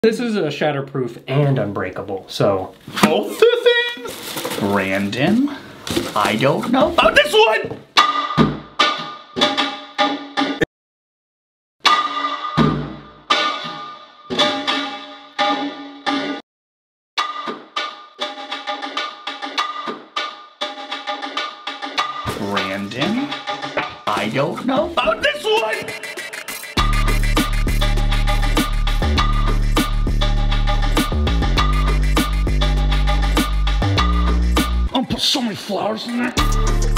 This is a shatterproof and unbreakable, so. Both the things? Brandon, I don't know about this one! Brandon, I don't know about this one! I'll put so many flowers in there.